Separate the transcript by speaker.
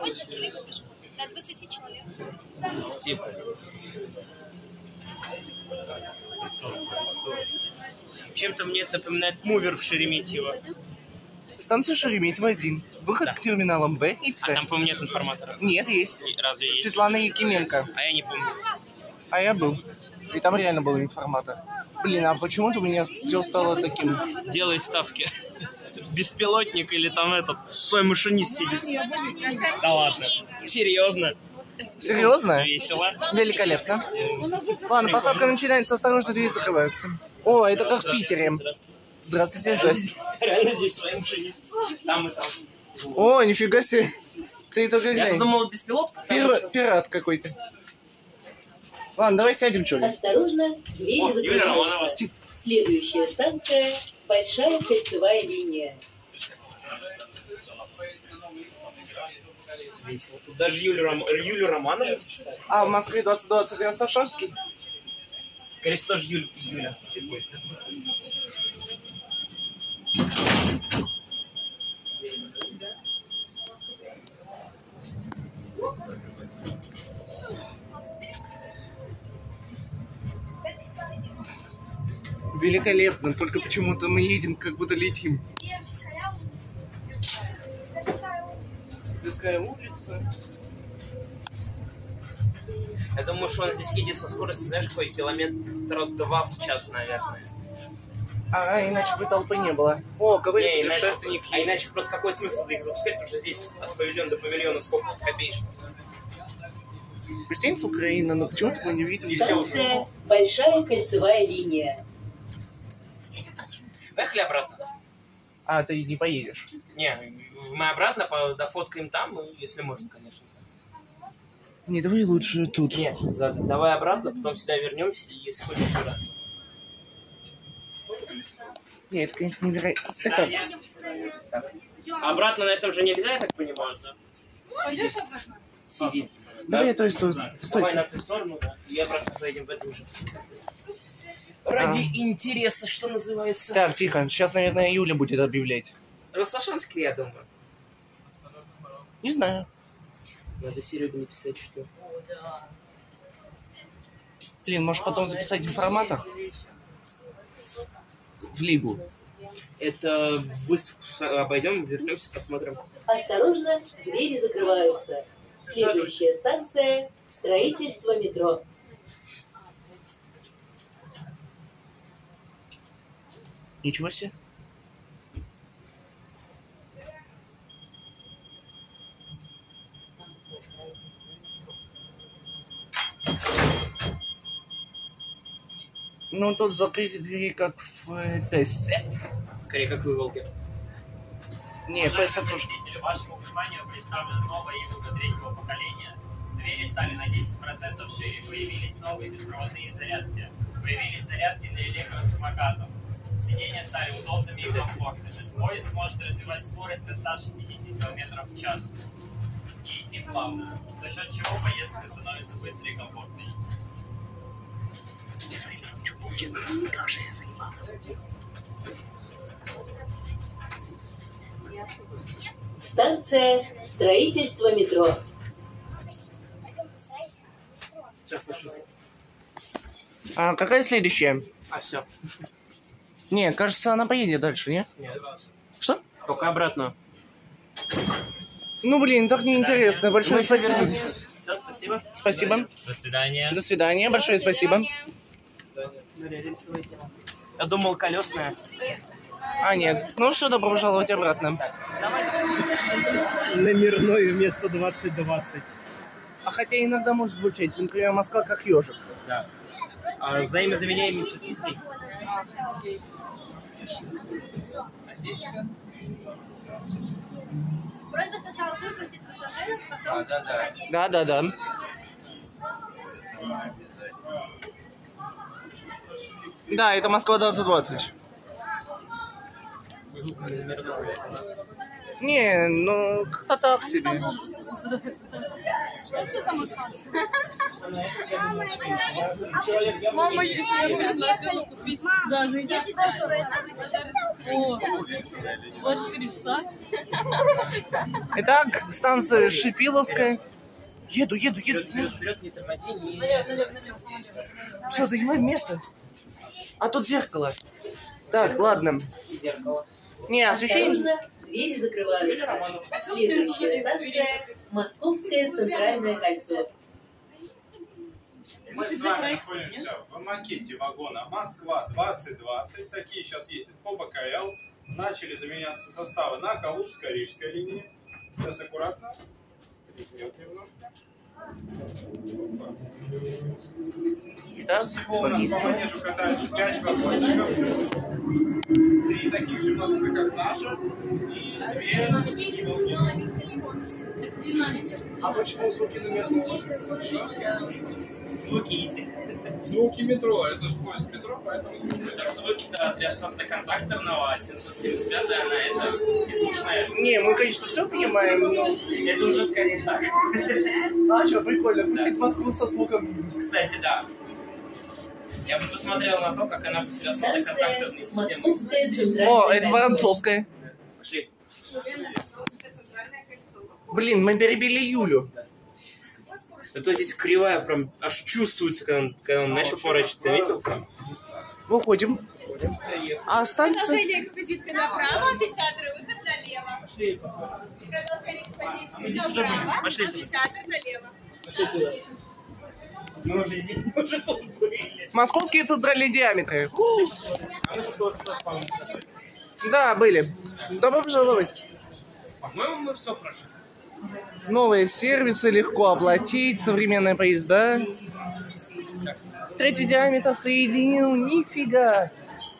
Speaker 1: ходчики либо пешком. До 20 человек.
Speaker 2: Типа. Чем-то мне это напоминает мувер в Шереметьево.
Speaker 3: Станция Шереметьево-1. Выход
Speaker 2: Да.
Speaker 3: к терминалам Б и С.
Speaker 2: А там, по-моему, нет информатора.
Speaker 3: Нет, есть.
Speaker 2: Разве есть?
Speaker 3: Светлана Якименко.
Speaker 2: А я не помню.
Speaker 3: А я был. И там реально был информатор. Блин, а почему-то у меня все стало таким...
Speaker 2: Делай ставки. Беспилотник или там этот, свой машинист сидит. Да ладно. Серьезно?
Speaker 3: Серьезно?
Speaker 2: Весело.
Speaker 3: Великолепно. Ладно, посадка начинается, осторожно, двери закрываются. О, это как в Питере. Здравствуйте, здрасте.
Speaker 2: Реально здесь свой машинист. Там и там.
Speaker 3: О, нифига себе. Ты только
Speaker 2: Я
Speaker 3: глянь.
Speaker 2: думал, беспилотка.
Speaker 3: Пират какой-то. Ладно, давай сядем, что ли.
Speaker 4: Осторожно, двери
Speaker 2: О, Юлия Романова.
Speaker 4: закрываются. Следующая станция – Большая кольцевая линия.
Speaker 2: Весело. Тут даже Юлю Романову записали.
Speaker 3: А, в Москве 2020 Сашанский.
Speaker 2: Скорее всего, тоже Юля.
Speaker 3: Великолепно, только почему-то мы едем, как будто летим. Тверская улица.
Speaker 2: Я думаю, что он здесь едет со скоростью, знаешь, какой? Километра 2 в час, наверное.
Speaker 3: А иначе бы толпы не было. О, говорит
Speaker 2: Не, иначе,
Speaker 3: путешественник.
Speaker 2: а иначе просто какой смысл их запускать, потому что здесь от павильона до павильона сколько копеечек.
Speaker 3: Гостиница Украина, но почему-то мы не видим.
Speaker 4: Станция Большая кольцевая линия.
Speaker 2: Поехали обратно.
Speaker 3: А, ты не поедешь.
Speaker 2: Не, мы обратно дофоткаем там, если можно, конечно.
Speaker 3: Не, давай лучше тут.
Speaker 2: Не, давай обратно, потом сюда вернемся, если хочешь еще раз.
Speaker 3: Нет, это, конечно, невероятно. Так,
Speaker 2: Так. Обратно на этом же нельзя, я так понимаю, да?
Speaker 1: Пойдешь обратно?
Speaker 2: Сиди.
Speaker 3: давай, то есть, стой.
Speaker 2: Давай на ту сторону, да, и обратно поедем в этом же. Ради интереса, что называется.
Speaker 3: Так, тихо. Сейчас, наверное, Юля будет объявлять.
Speaker 2: Росошанский, я думаю.
Speaker 3: Не знаю.
Speaker 2: Надо Сереге написать, что...
Speaker 3: Блин, может потом записать информатор? В Лигу.
Speaker 2: Это выставку обойдем, вернемся, посмотрим.
Speaker 4: Осторожно, двери закрываются. Следующая станция – строительство метро.
Speaker 3: Ничего себе. Ну, тут закрытие двери, как в ПС.
Speaker 2: Скорее, как в Волге.
Speaker 3: Не, ПС тоже.
Speaker 5: Вашему вниманию представлена новая Ивуга третьего поколения. Двери стали на 10% шире. Появились новые беспроводные зарядки. Появились зарядки для электросамокатов. Сиденья стали удобными и комфортными. Поезд может развивать скорость до 160 км в час. И идти плавно, за счет чего поездка становится быстрой и комфортной.
Speaker 4: Станция строительство метро.
Speaker 3: А какая следующая?
Speaker 2: А, все.
Speaker 3: Не, кажется, она поедет дальше, не?
Speaker 2: Нет.
Speaker 3: Что?
Speaker 2: Только обратно.
Speaker 3: Ну, блин, так неинтересно. Большое спасибо.
Speaker 2: Все, спасибо.
Speaker 3: Спасибо.
Speaker 5: До свидания.
Speaker 3: До свидания. Большое спасибо.
Speaker 2: Я думал, колесная.
Speaker 3: А, нет. Ну, все, добро пожаловать обратно.
Speaker 2: Номерной вместо 2020.
Speaker 3: А хотя иногда может звучать, например, Москва как ежик.
Speaker 2: Да. А взаимозаменяемые частички.
Speaker 1: Просьба сначала выпустить пассажиров, потом...
Speaker 3: Да. Да, это Москва 2020.
Speaker 2: звук номерного.
Speaker 3: Не, ну как-то так себе.
Speaker 1: Что там осталось?
Speaker 6: Мама себе предложила купить. Да, за 24 часа.
Speaker 3: Итак, станция Шипиловская. Еду.
Speaker 2: Вперед, не тормози,
Speaker 3: Все, занимаем место. А тут зеркало. Так, ладно.
Speaker 2: зеркало.
Speaker 3: Не, освещение.
Speaker 4: Осторожно, двери закрываются. Следующая станция – Московское центральное кольцо.
Speaker 7: Мы с вами находимся в макете вагона Москва-2020. Такие сейчас ездят по БКЛ. Начали заменяться составы на Калужско-Рижской линии. Сейчас аккуратно. Жмет немножко.
Speaker 3: Итак,
Speaker 7: Всего у нас по манежу катаются 5 вагончиков. 3 таких же Москвы, как наша. И 2
Speaker 3: а почему звуки на метро?
Speaker 2: Звуки эти.
Speaker 7: звуки метро. Это же поезд метро, поэтому звуки.
Speaker 2: Так, звуки-то от реостатно-контакторного, а 775-я, она это тесушная.
Speaker 3: Не, мы, конечно, все понимаем, но...
Speaker 2: Это уже скорее так.
Speaker 3: А что, прикольно, пустить Москву со звуком.
Speaker 2: Кстати, да. Я бы посмотрел на то, как она по реостатно-контакторной системе.
Speaker 4: Московское центральное
Speaker 3: О, это
Speaker 4: кольцо.
Speaker 3: Воронцовская.
Speaker 2: Пошли.
Speaker 3: Блин, мы перебили Юлю.
Speaker 2: Зато здесь кривая прям аж чувствуется, когда он начал поворачиваться. Заметил?
Speaker 3: Выходим. А станция...
Speaker 6: Продолжение экспозиции направо, амфитеатр, выход налево.
Speaker 2: Пошли, посмотрим.
Speaker 6: Продолжение экспозиции
Speaker 2: Здесь уже были.
Speaker 6: направо,
Speaker 2: Пошли.
Speaker 6: амфитеатр налево.
Speaker 2: Пошли туда. Мы уже здесь, мы уже тут были.
Speaker 3: Московские центральные диаметры.
Speaker 2: А мы тут тоже попали.
Speaker 3: Да, были. Добро пожаловать.
Speaker 2: По-моему, мы все прошли.
Speaker 3: Новые сервисы, легко оплатить, современные поезда. Третий диаметр соединил, нифига.